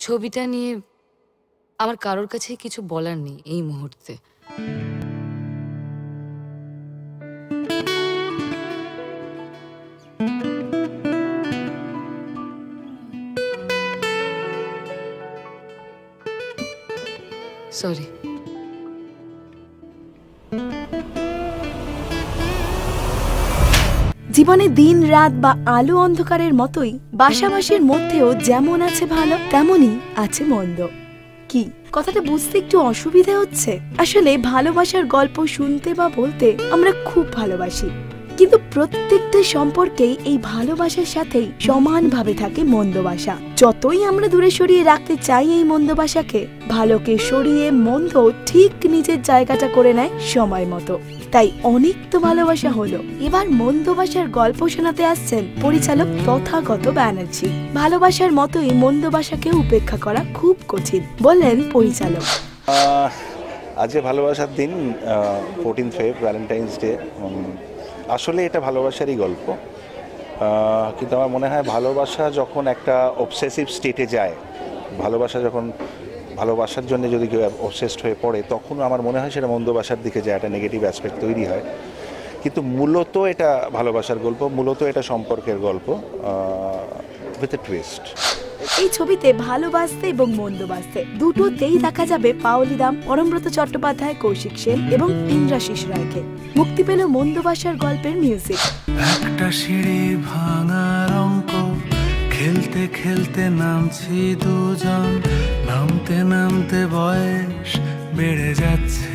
ছবিটা নিয়ে আমার কারোর কাছে কিছু বলার নেই এই মুহূর্তে। সরি। জীবনে দিন রাত বা আলো অন্ধকারের মতোই বাসাবাসীর মধ্যেও যেমন আছে ভালো তেমনই আছে মন্দ। কি কথাটা বুঝতে একটু অসুবিধা হচ্ছে? আসলে ভালোবাসার গল্প শুনতে বা বলতে আমরা খুব ভালোবাসি, কিন্তু প্রত্যেকটা সম্পর্কেই এই ভালোবাসার সাথেই সমানভাবে থাকে মন্দবাসা। যতই আমরা দূরে সরিয়ে রাখতে চাই এই মন্দবাসাকে, ভালোকে সরিয়ে মন্দ ঠিক নিজের জায়গাটা করে নেয় সময় মতো। তাই অনেক তো ভালোবাসা হলো, এবার মন্দবাসার গল্প শোনাতে আসছেন পরিচালক তথাগত ব্যানার্জি। ভালোবাসার মতোই মন্দবাসাকে উপেক্ষা করা খুব কঠিন বললেন পরিচালক। আজকে ভালোবাসার দিন, 14 ফেব্রুয়ারি, ভ্যালেন্টাইন্স ডে। আসলে এটা ভালোবাসারই গল্প, কিন্তু আমার মনে হয় ভালোবাসা যখন একটা অবসেসিভ স্টেটে যায়, ভালোবাসার জন্য যদি কেউ অবসেসড হয়ে পড়ে, তখন আমার মনে হয় সেটা মন্দবাসার দিকে যায়, একটা নেগেটিভ অ্যাসপেক্ট তৈরি হয়। কিন্তু মূলত এটা ভালোবাসার গল্প, মূলত এটা সম্পর্কের গল্প উইথ এ টুইস্ট। এই ছবিতে ভালোবাসতে এবং মন্দবাসতে দুটোতেই দেখা যাবে পাওলি দাম, পরমব্রত চট্টোপাধ্যায়, কৌশিক সেন এবং ইন্দ্রাশিস রায়কে। মুক্তি পেল মন্দবাসার গল্পের মিউজিক। একটা সিঁড়ি ভাঙার অঙ্ক, খেলতে খেলতে নামছি দুজন, নামতে নামতে বয়স বেড়ে যাচ্ছে।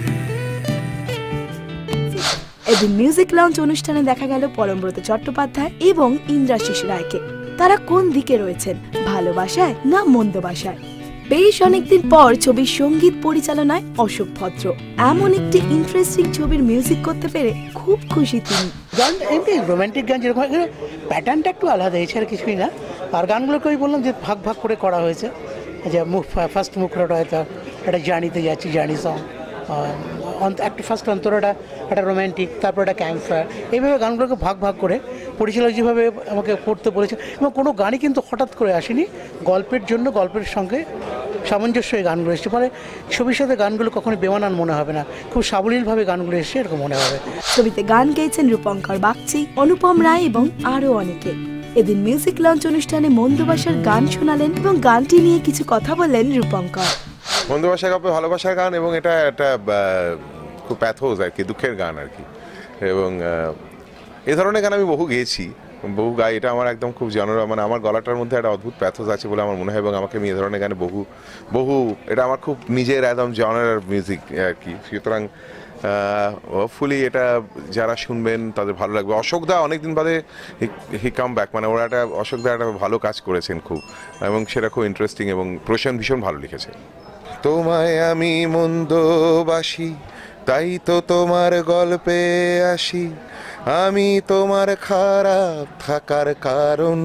এদিন মিউজিক লঞ্চ অনুষ্ঠানে দেখা গেল পরমব্রত চট্টোপাধ্যায় এবং ইন্দ্রাশিস রায়কে। তারা কোন দিকে রয়েছেন, ভালোবাসায় না মন্দবাসায়? বেশ অনেকদিন পর ছবির সঙ্গীত পরিচালনায় অশোক ভদ্র। এমন একটি ইন্টারেস্টিং ছবির মিউজিক করতে পেরে খুব খুশি তিনি। গান এমনি রোম্যান্টিক গান যেরকম, প্যাটার্নটা একটু আলাদা, এছাড়া কিছুই না। আর গানগুলোকে ওই বললাম যে ভাগ ভাগ করে করা হয়েছে, যে ফার্স্ট মুখরোটা হয়তো একটা জার্নিতে যাচ্ছি, জার্নি সং, একটা ফার্স্ট অন্তরাটা একটা রোম্যান্টিক, তারপর একটা ক্যাম্পফায়ার, এইভাবে গানগুলোকে ভাগ ভাগ করে পরিচালক যেভাবে আমাকে করতে বলেছে। এবং কোনো গানই কিন্তু হঠাৎ করে আসেনি, গল্পের জন্য গল্পের সঙ্গে সামঞ্জস্য এই গানগুলো এসছে, ফলে ছবির সাথে গানগুলো কখনো বেমানান মনে হবে না, খুব সাবলীলভাবে গানগুলো এসছে এরকম মনে হবে। ছবিতে গান গেয়েছেন রূপঙ্কর বাগচি, অনুপম রায় এবং আরও অনেকে। এদিন মিউজিক লঞ্চ অনুষ্ঠানে মন্দবাসার গান শোনালেন এবং গানটি নিয়ে কিছু কথা বললেন রূপঙ্কর। মন্দবাসার গল্পে ভালোবাসার গান, এবং এটা একটা খুব প্যাথোস আর কি, দুঃখের গান আর কি। এবং এ ধরনের গান আমি বহু গেয়েছি, বহু গাই। এটা আমার একদম খুব মানে আমার গলাটার মধ্যে একটা অদ্ভুত প্যাথোস আছে বলে আমার মনে হয়, এবং আমাকে এ ধরনের গানে বহু এটা আমার খুব নিজের একদম জনার মিউজিক আর কি। সুতরাং হোপফুলি এটা যারা শুনবেন তাদের ভালো লাগবে। অশোকদা অনেকদিন বাদে হি কাম ব্যাক, মানে ওরা অশোকদা একটা ভালো কাজ করেছেন খুব, এবং সেটা খুব ইন্টারেস্টিং, এবং প্রশান্ত ভীষণ ভালো লিখেছে। তোমায় আমি মন্দবাসি, তাই তো তোমার গল্পে আসি, আমি তোমার খারাপ থাকার কারণ।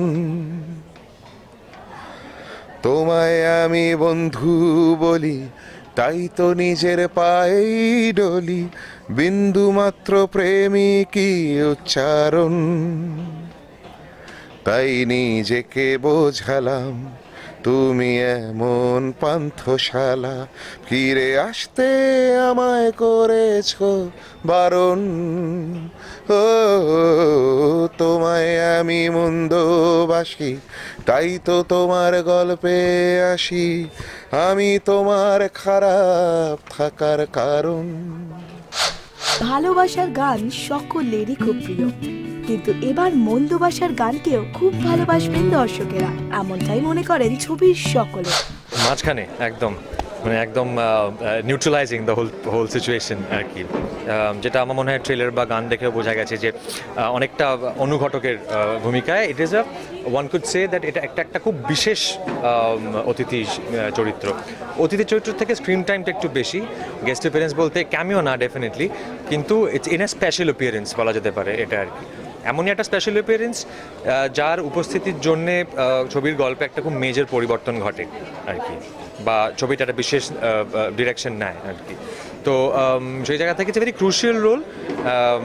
তোমায় আমি বন্ধু বলি, তাই তো নিজের পায়ে ডলি, বিন্দু মাত্র প্রেমিকই উচ্চারণ। তাই নিজেকে বোঝালাম, তুমি এমন পান্থশালা, ফিরে আসতে আমায় করেছ বারণ। ও তোমায় আমি মন্দবাসি, তাই তো তোমার গল্পে আসি, আমি তোমার খারাপ থাকার কারণ। ভালোবাসার গান সকলেরই খুব প্রিয়, কিন্তু এবার মন্দবাসার গানকেও খুব ভালোবাসবেন দর্শকেরা, এমনটাই মনে করেন ছবির সকলে। মাঝখানে একদম নিউট্রালাইজিং দ্য হোল সিচুয়েশন আর কি, যেটা আমার মনে হয় ট্রেলার বা গান দেখেও বোঝা গেছে যে অনেকটা অনুঘটকের ভূমিকায়। It is one could say that এটা একটা খুব বিশেষ অতিথি চরিত্র থেকে স্ক্রিন টাইমটা একটু বেশি, গেস্ট অ্যাপিয়ারেন্স বলতে ক্যামিও না ডেফিনেটলি, কিন্তু it's in a special appearance বলা যেতে পারে এটা আর কি। এমনই একটা স্পেশাল অ্যাপিয়ারেন্স যার উপস্থিতির জন্যে ছবির গল্পে একটা খুব মেজর পরিবর্তন ঘটে আর কি, বা ছবিটা একটা বিশেষ ডিরেকশন নেয় আর কি। তো সেই জায়গা থেকে ইটস ভেরি ক্রুশিয়াল রোল,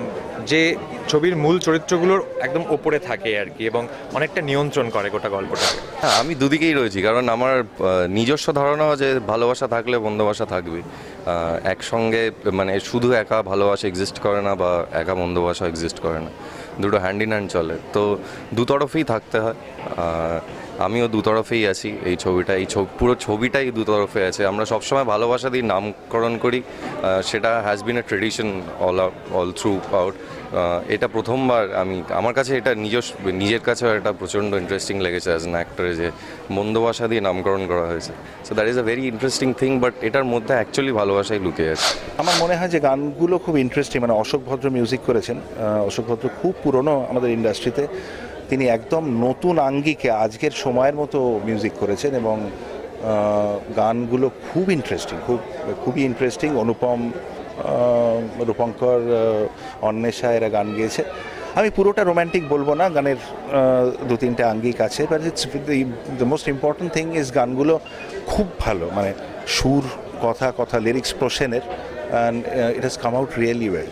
যে ছবির মূল চরিত্রগুলোর একদম ওপরে থাকে আর কি, এবং অনেকটা নিয়ন্ত্রণ করে গোটা গল্পটা। হ্যাঁ, আমি দুদিকেই রয়েছি, কারণ আমার নিজস্ব ধারণা যে ভালোবাসা থাকলে বন্ধুবাসা থাকবে। একসঙ্গে মানে শুধু একা ভালোবাসা এক্সিস্ট করে না বা একা বন্ধুবাসা এক্সিস্ট করে না, দুটো হ্যান্ড ইন হ্যান্ড চলে, তো দুতরফেই থাকতে হয়। আমিও দুতরফেই আছি এই ছবিটা, পুরো ছবিটাই দুতরফে আছে। আমরা সবসময় ভালোবাসা দিয়ে নামকরণ করি, সেটা has been a tradition all throughout. এটা প্রথমবার আমার কাছে এটা নিজের কাছেও এটা প্রচণ্ড ইন্টারেস্টিং লেগেছে অ্যাজ অ্যান অ্যাক্টরে, যে বন্ধুবাসা দিয়ে নামকরণ করা হয়েছে। So that is a very interesting thing, but এটার মধ্যে অ্যাকচুয়ালি ভালোবাসাই লুকিয়ে আছে। আমার মনে হয় যে গানগুলো খুব ইন্টারেস্টিং, মানে অশোক ভদ্র মিউজিক করেছেন। অশোক ভদ্র খুব পুরনো আমাদের ইন্ডাস্ট্রিতে, তিনি একদম নতুন আঙ্গিকে আজকের সময়ের মতো মিউজিক করেছেন, এবং গানগুলো খুব ইন্টারেস্টিং, খুবই ইন্টারেস্টিং। অনুপম, রূপঙ্কর, অন্বেষা এরা গান গেয়েছে। আমি পুরোটা রোম্যান্টিক বলবো না, গানের 2-3টে আঙ্গিক আছে, but it's the most important thing is গানগুলো খুব ভালো, মানে সুর, কথা লিরিক্স প্রশ্নের, and it has come out really well.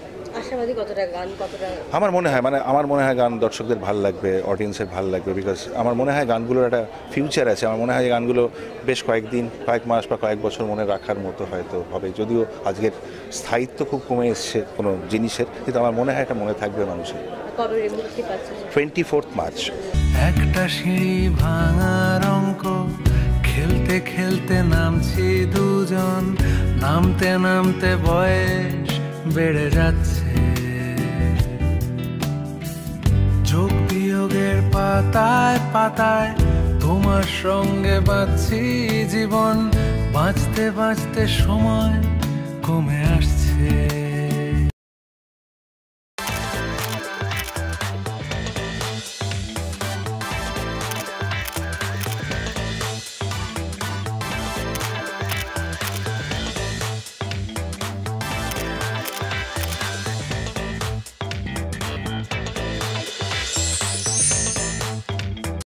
আমার মনে হয় গান দর্শকদের ভালো লাগবে, অডিয়েন্সের ভালো লাগবে, বিকজ আমার মনে হয় গানগুলোর একটা ফিউচার আছে। আমার মনে হয় গানগুলো বেশ কয়েকদিন, কয়েক মাস বা কয়েক বছর মনে রাখার মতো হয়তো হবে, যদিও আজকের স্থায়িত্ব খুব কমে এসছে কোনো জিনিসের, কিন্তু আমার মনে হয় এটা মনে থাকবে মানুষের। 24 মার্চ। একটা সিঁড়ি ভাঙার অঙ্ক, খেলতে খেলতে নামছি দুজন, নামতে নামতে বয়স বেড়ে যাচ্ছে, যোগ বিয়োগের পাতায় পাতায় তোমার সঙ্গে বাঁচছি জীবন, বাঁচতে বাঁচতে সময় কমে আসছে।